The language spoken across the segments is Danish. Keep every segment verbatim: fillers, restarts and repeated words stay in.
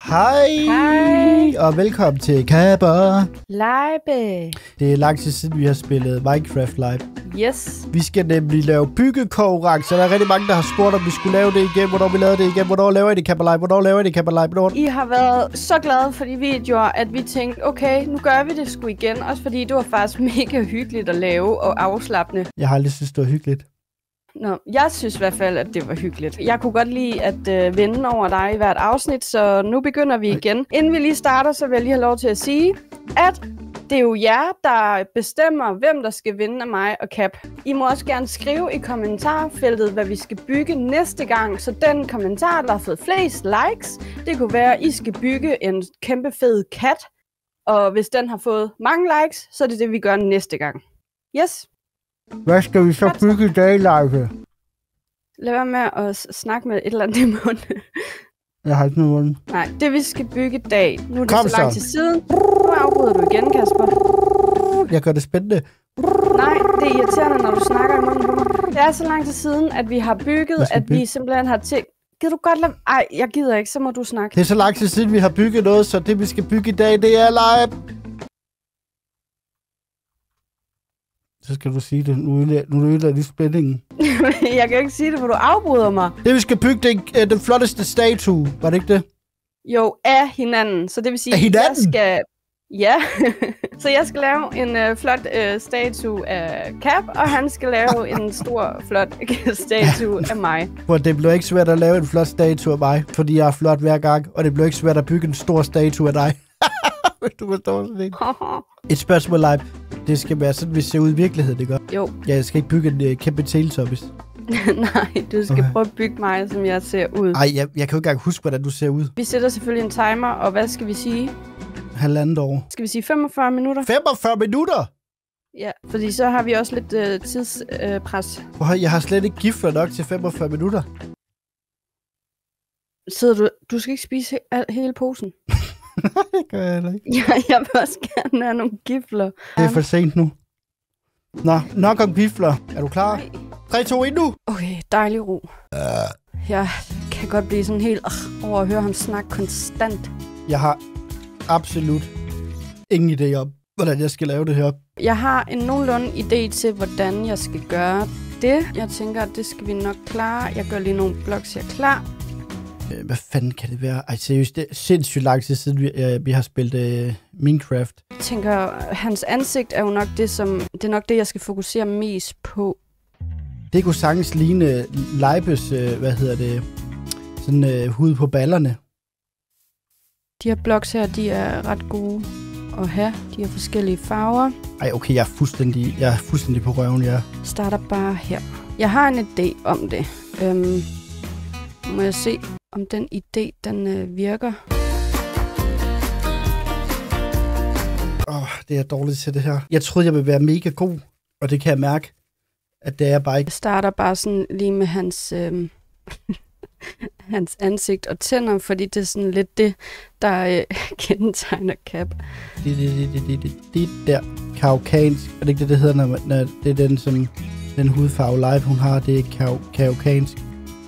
Hej, Hej, og velkommen til Kapper. Live. Det er lang tid siden, vi har spillet Minecraft Live. Yes. Vi skal nemlig lave byggekonkurrence. Der er rigtig mange, der har spurgt, om vi skulle lave det igen. Hvornår vi lavede det igen? Hvornår laver I det Kapper Live? Hvornår laver I det Kapper Live? Hvornår? I har været så glade for de videoer, at vi tænkte, okay, nu gør vi det sgu igen. Også fordi det var faktisk mega hyggeligt at lave og afslappende. Jeg har aldrig synes, det var hyggeligt. Nå, jeg synes i hvert fald, at det var hyggeligt. Jeg kunne godt lide at øh, vende over dig i hvert afsnit, så nu begynder vi igen. Inden vi lige starter, så vil jeg lige have lov til at sige, at det er jo jer, der bestemmer, hvem der skal vinde af mig og Cap. I må også gerne skrive i kommentarfeltet, hvad vi skal bygge næste gang. Så den kommentar, der har fået flest likes, det kunne være, at I skal bygge en kæmpe fed kat. Og hvis den har fået mange likes, så er det det, vi gør næste gang. Yes. Hvad skal vi så bygge i dag, Live? Lad være med at s- snakke med et eller andet i munden. Jeg har ikke noget munden. Nej, det vi skal bygge i dag. Nu er det Kom så lang så. tid siden. Nu afbryder du igen, Kasper. Jeg gør det spændende. Nej, det er irriterende, når du snakker i munden på mig. Det er så lang tid siden, at vi har bygget, Hvad skal at vi bygge? vi simpelthen har tænkt... Gider du godt lade... Ej, jeg gider ikke, så må du snakke. Det er så lang tid siden, vi har bygget noget, så det, vi skal bygge i dag, det er Live. Så skal du sige det. Nu er nu ødelægger lige spændingen. Jeg kan jo ikke sige det, for du afbryder mig. Det, vi skal bygge, det er den flotteste statue. Var det ikke det? Jo, af hinanden. Så det vil sige, Af hinanden? jeg skal... Ja, så jeg skal lave en øh, flot øh, statue af Cap, og han skal lave en stor, flot statue af mig. For det blev ikke svært at lave en flot statue af mig, fordi jeg er flot hver gang, og det blev ikke svært at bygge en stor statue af dig. Hvis du forstår sådan det. Et spørgsmål, Live. Det skal være sådan, vi ser ud i virkeligheden, det gør. Jo. Ja, jeg skal ikke bygge en uh, kæmpe teletubbies. Nej, du skal Okay. prøve at bygge mig, som jeg ser ud. Ej, jeg, jeg kan jo ikke engang huske, hvordan du ser ud. Vi sætter selvfølgelig en timer, og hvad skal vi sige? Halvandet år. Skal vi sige femogfyrre minutter? femogfyrre minutter? Ja, fordi så har vi også lidt øh, tidspres. Øh, pres. Prøv, jeg har slet ikke gifler nok til femogfyrre minutter. Sidder du... Du skal ikke spise he- al- hele posen. Det gør jeg heller ikke. Ja, jeg vil også gerne have nogle gifler. Det er for sent nu. Nå, nok om gifler. Er du klar? Nej. tre, to, et nu. Okay, dejlig ro. Uh. Jeg kan godt blive sådan helt øh, over at høre ham snakke konstant. Jeg har absolut ingen idé om, hvordan jeg skal lave det her. Jeg har en nogenlunde idé til, hvordan jeg skal gøre det. Jeg tænker, at det skal vi nok klare. Jeg gør lige nogle bloks her klar. Øh, Hvad fanden kan det være? Ej, seriøst, det er sindssygt lang tid siden, vi, øh, vi har spillet øh, Minecraft. Jeg tænker, hans ansigt er jo nok det, som... Det er nok det, jeg skal fokusere mest på. Det kunne sagtens ligne Leibes, øh, hvad hedder det, sådan øh, hud på ballerne. De her bloks her, de er ret gode at have. De har forskellige farver. Ej, okay, jeg er fuldstændig, jeg er fuldstændig på røven, ja. Starter bare her. Jeg har en idé om det. Øhm, må jeg se, om den idé, den øh, virker. Åh, oh, det er dårligt til det her. Jeg troede, jeg ville være mega god, og det kan jeg mærke, at det er jeg bare ikke. Jeg starter bare sådan lige med hans, øh, hans ansigt og tænder, fordi det er sådan lidt det, der øh, kendetegner Cap. Det, det, det, det, det, det, det der kaukansk, er det ikke det, det hedder, når, man- når det er den, som, den hudfarve Live, hun har, det er kau, kaukansk.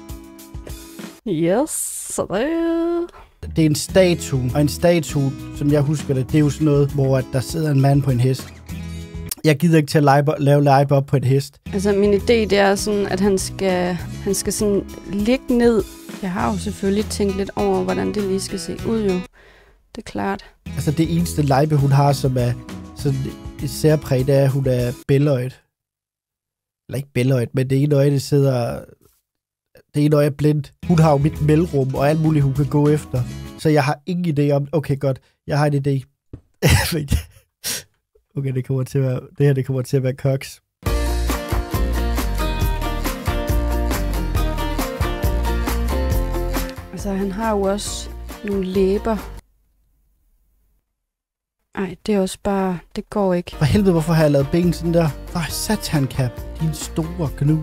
Yes, så det... Det er en statue, og en statue, som jeg husker det, det er jo sådan noget, hvor at der sidder en mand på en hest. Jeg gider ikke til at lege, lave live op på et hest. Altså, min idé, det er sådan, at han skal, han skal sådan ligge ned. Jeg har jo selvfølgelig tænkt lidt over, hvordan det lige skal se ud, jo. Det er klart. Altså det eneste Leibe, hun har, som er sådan et særpræg, det er, at hun er bæløjet. Eller ikke bæløjet, men det ene øje, det sidder... Det ene øje er blindt. Hun har jo mit mellemrum, og alt muligt, hun kan gå efter. Så jeg har ingen idé om... Okay, godt. Jeg har en idé. Okay, det kommer til at være... Det her, det kommer til at være koks. Altså, han har jo også nogle læber. Ej, det er også bare... Det går ikke. For helvede, hvorfor har jeg lavet ben sådan der? Ej, satan, Cap. Din store gnu.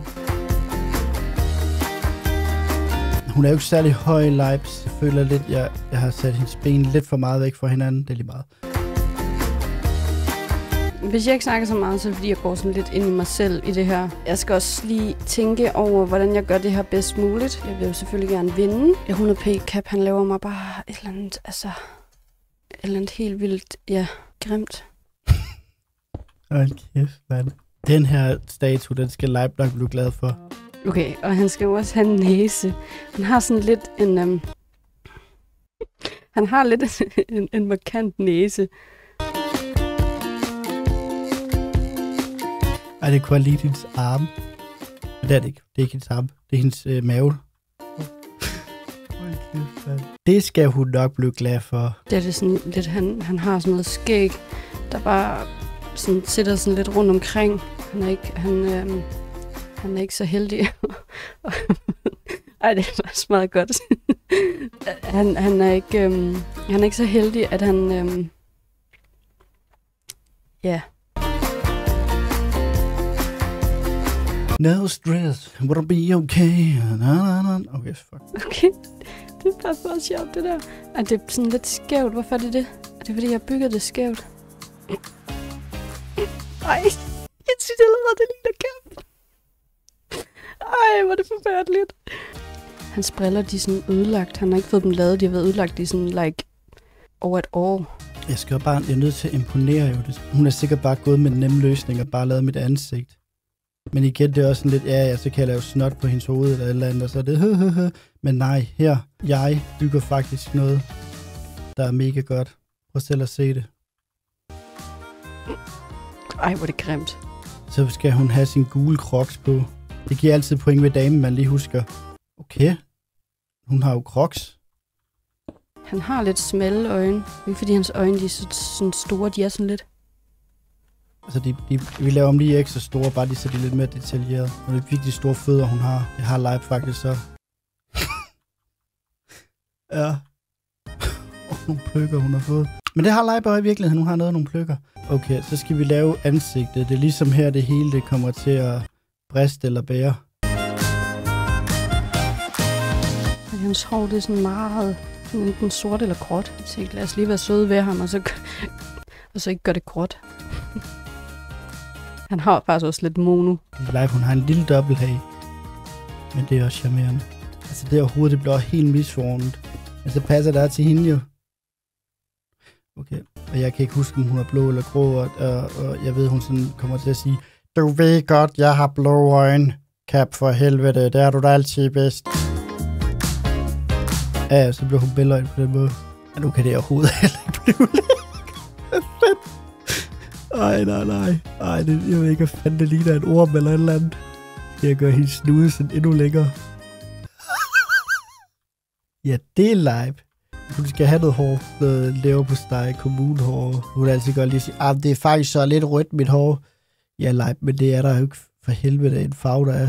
Hun er jo ikke særlig høj i Leibs. Jeg føler lidt, jeg, jeg har sat hendes ben lidt for meget væk fra hinanden. Det er lige meget. Hvis jeg ikke snakker så meget, så er det fordi, jeg går sådan lidt ind i mig selv i det her. Jeg skal også lige tænke over, hvordan jeg gør det her bedst muligt. Jeg vil jo selvfølgelig gerne vinde. hundrede p Cap, han laver mig bare et eller andet, altså... Et eller andet helt vildt, ja, grimt. Hold kæft, mand. Den her statue, den skal Leib nok blive glad for. Okay, og han skal jo også have en næse. Han har sådan lidt en... Um... Han har lidt en, en markant næse. Ej, det kunne lige hendes arme. Men det er det ikke. Det er ikke hendes arme. Det er hendes øh, mave. Det skal hun nok blive glad for. Det er det sådan lidt, han, han har sådan noget skæg, der bare sådan, sætter sådan lidt rundt omkring. Han er ikke, han, øhm, han er ikke så heldig. Ej, det er faktisk meget godt. han, han, er ikke, øhm, han er ikke så heldig, at han... Øhm, ja... No stress, will be okay. Na, na, na. Okay, fuck. Okay, det er bare meget sjovt, det der. Ej, det er sådan lidt skævt. Hvorfor er det det? Er det fordi, jeg har bygget det skævt? Ej, jeg synes allerede, det ligner Cap. Ej, hvor er det forfærdeligt. Hans briller, de er sådan ødelagt. Han har ikke fået dem lavet. De har været ødelagt i sådan, like, over et år. Jeg skal jo bare, jeg er nødt til at imponere jo. Hun er sikkert bare gået med en nem løsning og bare lavet mit ansigt. Men igen, det er også sådan lidt, ja, ja, så kan jeg lave snot på hendes hoved eller et eller andet, og så er det, men nej, her, jeg bygger faktisk noget, der er mega godt. Prøv selv at se det. Ej, hvor er det grimt. Så skal hun have sin gule crocs på. Det giver altid point ved damen, man lige husker. Okay, hun har jo crocs. Han har lidt smalle øjne. Ikke fordi hans øjne, de er så, sådan store, de er sådan lidt... Altså, de, de, vi laver dem lige ekstra store, bare de så de er lidt mere detaljeret. Og det er virkelig store fødder, hun har. Det har Leib faktisk så. Ja. Og nogle pløkker, hun har fået. Men det har Leib også i virkeligheden. Hun har noget af nogle pløkker. Okay, så skal vi lave ansigtet. Det er ligesom her, det hele det kommer til at briste eller bære. Hans hår, det er sådan meget enten sort eller gråt. Så lad os lige være søde ved ham, og så, og så ikke gøre det gråt. Han har faktisk også lidt mono. Leib, hun har en lille dobbelthage. Men det er også charmerende. Altså det overhovedet, det bliver helt misformet. Men så passer der til hende jo. Okay, og jeg kan ikke huske, om hun er blå eller grå, og, og, og jeg ved, hun sådan kommer til at sige, du ved godt, jeg har blå øjne. Cap, for helvede, der er du da altid bedst. Ja, så bliver hun bæløjt på den måde. Og nu kan det overhovedet heller ikke blive lidt. Ej, nej, nej. Ej, det, jeg ved ikke, hvad fanden det ligner en orm eller et eller andet. Jeg gør hendes snude sådan endnu længere. Ja, det er Leib. Hun skal have noget hår, noget leverpostej, kommunehår. Hun vil altid godt lige sige, ah, det er faktisk så lidt rødt, mit hår. Ja, Leib, men det er der jo ikke for helvede en farve, der er.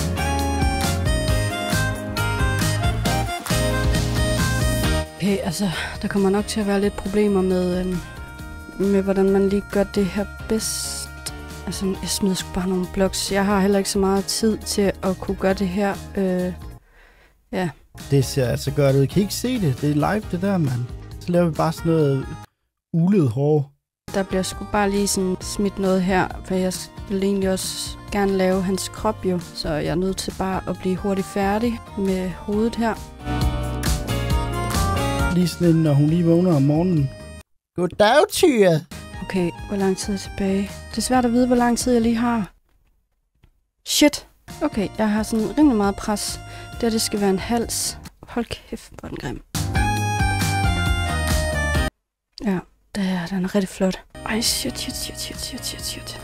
Okay, altså, der kommer nok til at være lidt problemer med, øhm, med hvordan man lige gør det her bedst. Altså, jeg smider sgu bare nogle bloks. Jeg har heller ikke så meget tid til at kunne gøre det her. Øh, ja. Det ser altså godt ud. I kan ikke se det. Det er Leib, det der, mand. Så laver vi bare sådan noget ulet hår. Der bliver sgu bare lige sådan smidt noget her, for jeg vil egentlig også gerne lave hans krop jo. Så jeg er nødt til bare at blive hurtigt færdig med hovedet her. Lige sådan, når hun lige vågner om morgenen. Goddag, Tyre. Okay, hvor lang tid er tilbage? Det er svært at vide, hvor lang tid jeg lige har. Shit. Okay, jeg har sådan rimelig meget pres. Der det skal være en hals. Hold kæft, hvor den grim. Ja, der, den er rigtig flot. Ej, shit, shit, shit, shit, shit, shit, shit.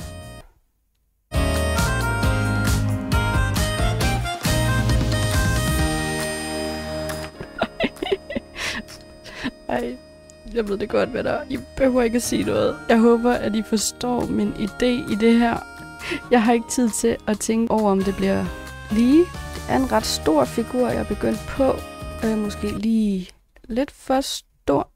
Ej, jeg ved det godt med dig. I behøver ikke at sige noget. Jeg håber, at I forstår min idé i det her. Jeg har ikke tid til at tænke over, om det bliver lige. Det er en ret stor figur, jeg er begyndt på. Øh, måske lige lidt for stor.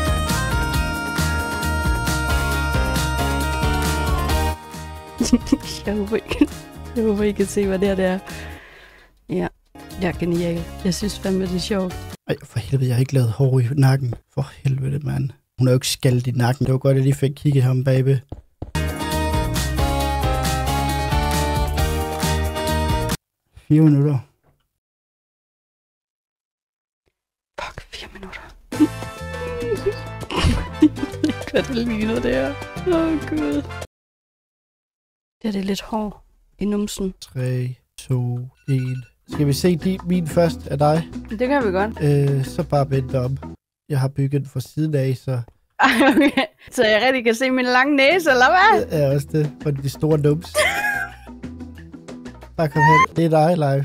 jeg, håber ikke, jeg håber, I kan se, hvad det her det er. Ja, jeg er genial. Jeg synes fandme, det er sjovt. Ej, for helvede, jeg har ikke lavet hår i nakken. For helvede, mand. Hun er jo ikke skaldet i nakken. Det var godt, at jeg lige fik kigget ham bagved. Fire minutter. Fuck, fire minutter. Hvad det ligner, det her. Åh, oh, Gud. Det er det lidt hård i numsen. tre, to, et. Skal vi se de, min først af dig? Det kan vi godt. Øh, så bare vent om. Jeg har bygget den fra siden af, så... Okay. Så jeg rigtig kan se min lange næse, eller hvad? Det er også det, for de store nums. Bare kom hen. Det er dig, live.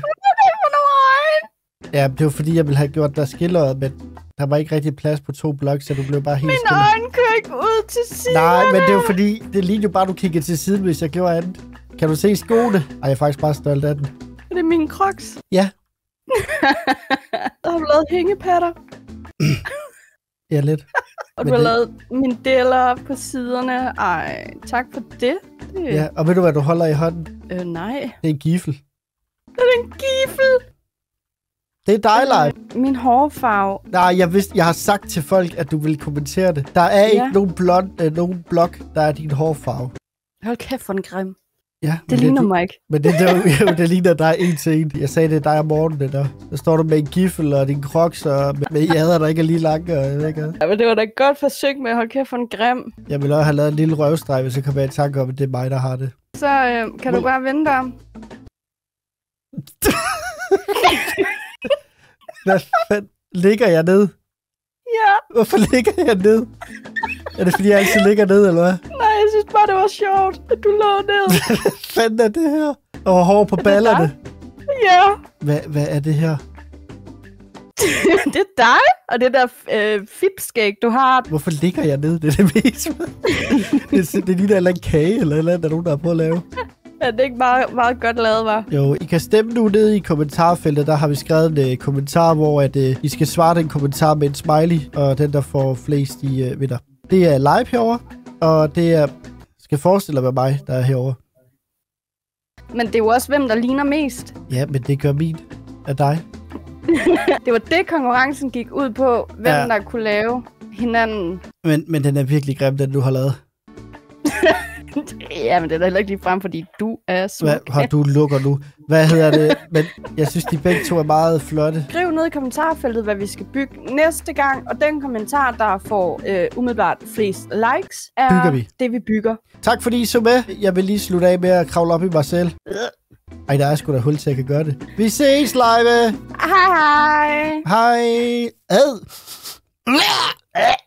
Ja, det var fordi, jeg ville have gjort dig skilleret, men der var ikke rigtig plads på to blokke, så du blev bare helt Mine stille. øjne kører ikke ud til siden. Nej, men det var fordi, det lignede jo bare, du kiggede til siden, hvis jeg gjorde andet. Kan du se skoene? Ej, jeg er faktisk bare stolt af den. Er det mine crocs? Ja. Der har du lavet hængepatter. Ja, lidt. Og du men har det... lavet mine deler på siderne. Ej, tak for det. det... Ja, og ved du, hvad du holder i hånden? Øh, nej. Det er en giffel. Det er en giffel. Det er dig, live. Min hårfarve. Nej, jeg vidste, jeg har sagt til folk, at du ville kommentere det. Der er ikke Ja. nogen, blond, øh, nogen blok, der er din hårfarve. Hold kæft for en grim. Ja, Det ligner mig ikke. Men det, det, jo, det ligner dig en til en. Jeg sagde, det er dig om morgenen, der. Der står du med en giffel og din crocs og med, med jader, der ikke er lige lange. Og jeg ved ikke hvad. Ja, men det var da et godt forsøg med at holde kæft for en grim. Jeg vil også have lavet en lille røvstreg, hvis jeg kommer i tanke om, at det er mig, der har det. Så øh, kan du Hvor- bare vente om. Hvad fanden? Ligger jeg ned? Ja. Hvorfor ligger jeg ned? Er det fordi, jeg altid ligger ned, eller hvad? Nej, jeg synes bare, det var sjovt, at du lå ned. Hvad fanden er det her? Og hår på ballerne. Ja. Hvad, hvad er det her? Det er dig, og det der øh, fipskæg, du har. Hvorfor ligger jeg ned? Det er det mest. det, det ligner en eller anden kage, eller et eller andet, der er nogen, der har prøvet at lave. Ja, det er ikke meget, meget godt lavet, var. Jo, I kan stemme nu nede i kommentarfeltet. Der har vi skrevet en uh, kommentar, hvor at, uh, I skal svare den kommentar med en smiley, og den, der får flest, I uh, vinder. Det er live herovre, og det er... Skal forestille dig mig, der er herovre. Men det er jo også, hvem der ligner mest. Ja, men det gør min af dig. Det var det, konkurrencen gik ud på, hvem Ja. der kunne lave hinanden. Men, men den er virkelig grim, den du har lavet. Ja, men det er da heller ikke lige frem, fordi du er smuk. Hvad har du lukker nu? Hvad hedder det? Men jeg synes, de begge to er meget flotte. Skriv ned i kommentarfeltet, hvad vi skal bygge næste gang, og den kommentar, der får øh, umiddelbart flest likes, er Bygger vi. det, vi bygger. Tak fordi I så med. Jeg vil lige slutte af med at kravle op i mig selv. Ej, der er sgu da hul til, at jeg kan gøre det. Vi ses live. Hej hej! Hej. Ad.